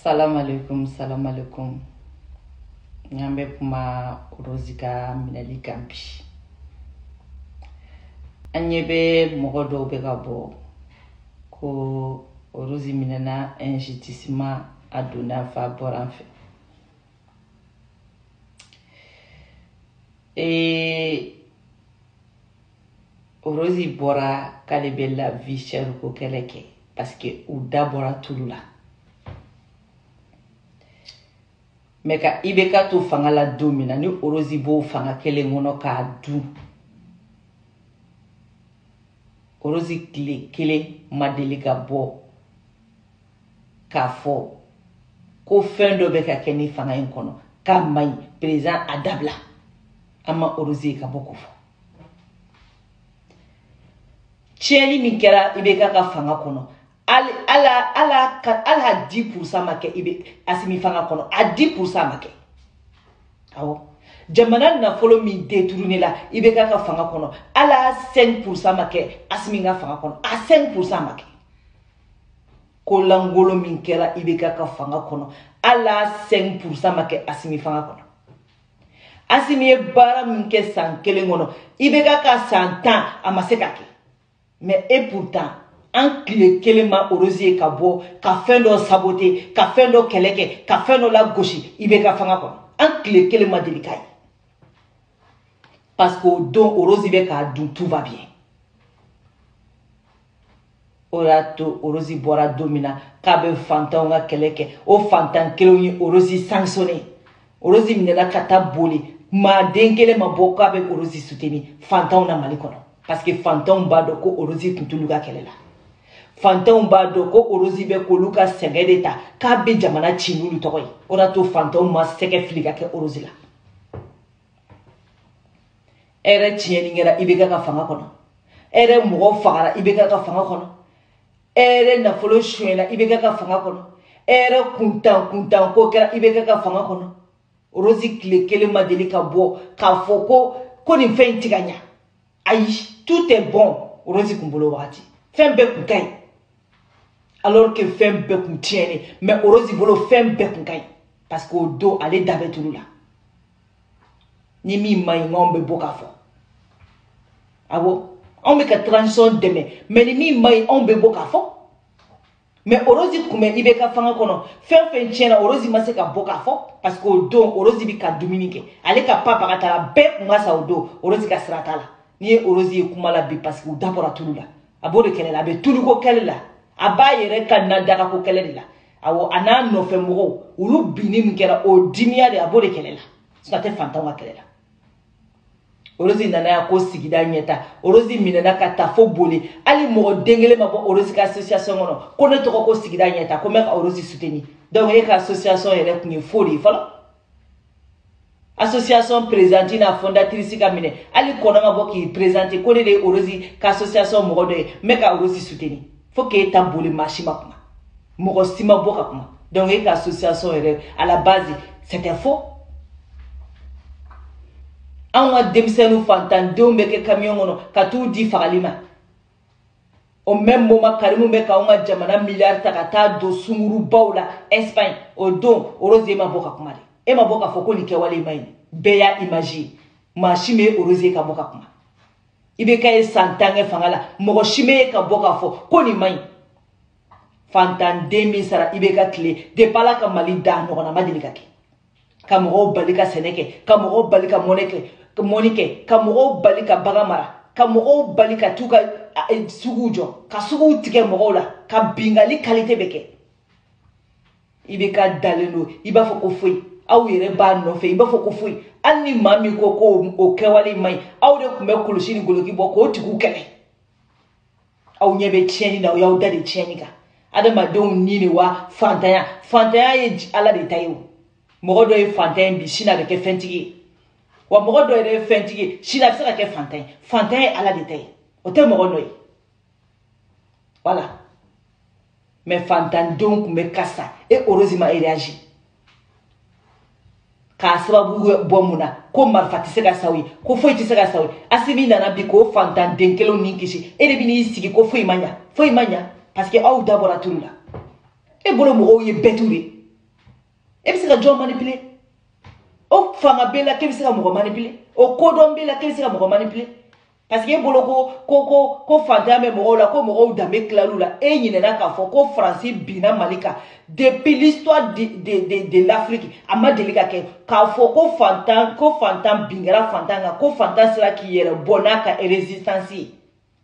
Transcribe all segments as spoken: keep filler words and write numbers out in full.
Salam alaikum, salam alaikum. Nyambe kuma Rosika minali kampi. Anyebe mogodo begabo ko Rosi minana injustice aduna fa boranfe. Et Rosi bora kalebella vie chère ko keleke parce que ou d'abord tout là. Meka ibeka to fanga la domina ni Rosi bo fanga kele ngono ka du. Rosi kile kele madelika bo ka fo ko fendo beka keni fanga enkono ka mai président adabla ama Rosi ka boko fo. Tieni minkera ibeka ka fanga kono ala ala ala ala dix pour cent make ibe asimi fanga kono a dix pour cent make awo jamana na folo mi détourner la ibeka ka fanga kono ala cinq pour cent make asimi nga fanga kono a cinq pour cent make ko langolo minkera ibeka ka fanga kono ala cinq pour cent make asimi fanga kono asimi bara minke san kelen kono ibeka ka cent ans amaseka ke mais et pourtant en clé kelema Rosi ka bo ka fendo saboter ka fendo keleke ka fendo la gauche ibeka fanga ko en clé kelema délicat parce que don Rosi be ka dun tout va bien orato Rosi bora domina ka be fantan nga keleke o fantan keloni Rosi sanctionné Rosi minela kata boli ma denkele ma boka be Rosi soutenir fantan na malikono parce que fantan ba do ko Rosi kuntuluga kelela fantan ba do ko Rosi be ko luka segedeta ka be jamana chinulu tokoy ora to fantan ma seke fliga ke Rosi la ere tieni ngera ibeka ka fanga kono ere mo fagara ibeka ka fanga kono ere na folo shwela ibeka ka fanga kono ere kuntan kuntan ko kera ibeka ka fanga kono Rosi kle kele madelika bo ka foko ko ni fe ntiganya ayi tout est bon Rosi kumbolo wati fem be kukai alors que fem be kutiene mais Rosi bolo fem be kukai parce que do aller dabe tulula ni mi mai ngombe boka fo awo on me ka transition deme mais ni mi mai on be boka fo mais Rosi kume ibeka fanga kono fem fem tiena Rosi maseka boka fo parce que do Rosi bi ka dominique ale ka papa katala be ngasa odo Rosi ka sratala ni Rosi kumala bi parce que d'abord tulula abode kelela be tuluko kelela abaye reka na daga ko kelela awo ana no fe mo ulu bini mkera o dimia de abode kelela ça te fantan wa kelela Rosi nana ya ko sigida nyeta Rosi minana kata fo boli ali mo dengele mabo Rosi ka association ngono ko ne to ko sigida nyeta ko meka Rosi soutenir donc e ka association ere kunye foli fala association présidente na fondatrice kamine ali kono ngabo ki présenter ko de Rosi ka association mo de meka Rosi soutenir faut que ta boli machima kuma mo sima boka kuma donc e ka association ere à la base c'était faux anwa demsenu fantan dombe ke camion ngono ka tout di fagalima au même moment karimu be ka unga jamana milliard takata do sunguru baula Espagne o don Rosi ma boka kuma de e ma boka foko ni ke wale mai beya imagi machime Rosi ka boka kuma ibe ka santange fangala mo shime ka boka fo ko ni mai fantan demi sara ibe ka clé de pala ka mali da no na madilika ke kamoro balika seneke kamoro balika moneke monike kamoro balika bagamara kamoro balika tuka sugujo ka sugu tike mogola ka bingali qualité beke ibe ka daleno iba fo ko foi aw yere ba no fe iba fo ko foi anni mami ko ko o kewali mai aw de kumbe kulushini goloki boko tiku kele aw nyebe tieni na yaw dade tieni ka adama don nini wa fantaya fantaya ye ala de tayo mogodo e fantin bi sina de ke fentigi wa mogodo e fentigi sina bi saka ke fantin fantin ala de tay o te mogodo yi voilà mais fantin donc me kassa e Rosi ma réagi ka sababu bomuna ko marfati se ka sawi ko foi ti se ka sawi asimi nana bi ko fantin denkelo ninkishi e de bi ni sigi ko foi manya foi manya parce que aw d'abord atulula e bolo mo ye beturi e bɛ se ka jɔn manipuler o fanga bɛ la k'e bɛ se ka mɔgɔ manipuler o kodɔn bɛ la k'e bɛ se ka mɔgɔ manipuler parce que e bolo ko ko ko ko fantan bɛ mɔgɔw la ko mɔgɔw danbe tilal'u la e ɲinɛna k'a fɔ ko Faransi binna Mali kan depuis l'histoire de de de de l'Afrique a ma deli ka kɛ k'a fɔ ko fantan ko fantan bin kɛra fantan kan ko fantan sera k'i yɛrɛ bɔ n'a ka résistance ye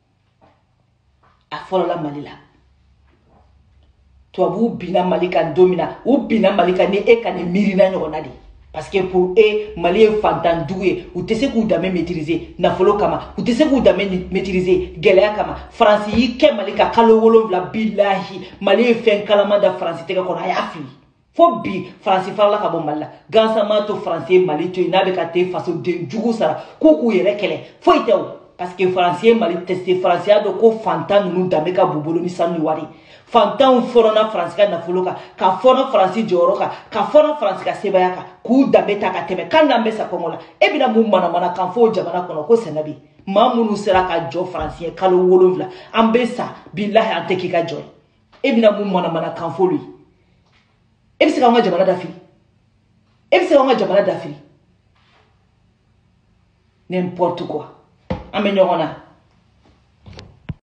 a fɔlɔla Mali la tubabuw binna Mali kan don min na u binna Mali kan ni e ka nin miirina ɲɔgɔn na de parce que pour eux Mali ye fantan dugu ye u tɛ se k'u danbe maîtriser nafolo kama u tɛ se k'u danbe maîtriser gɛlɛya kama Faransi y'i kɛ Mali ka kalo wolonwula bilahi Mali ye fɛn kalama da Faransi tɛgɛ kɔnɔ a y'a fili fo bi Faransi farala ka bɔ Mali la gansan m'a to Faransi ye Mali to yen n'a bɛ ka taa fasoden jugu sara k'u k'u yɛrɛ kɛlɛ foyi tɛ o parce que Faransi ye Mali tester Faransi y'a dɔn ko fantan ninnu danbe ka bon bolo ni sanu ni wari fantanw fɔlɔna Faransi ka nafolo kan ka fɔlɔ Faransi jɔyɔrɔ kan ka fɔlɔ Faransi ka sebaya kan k'u danbe ta ka tɛmɛ kan n'an bɛ sa kɔngɔ la e bɛna mun manamana kan fɔ jamana kɔnɔ ko sɛnɛ bɛ maa minnu sera ka jɔ Faransi ye kalo wolonwula an bɛ sa bilahi an tɛ k'i ka jɔ ye e bɛna mun manamana kan fɔ olu ye e bɛ se k'an ka jamana dafiri e bɛ se k'an ka jamana dafiri n'importe quoi an bɛ ɲɔgɔn na.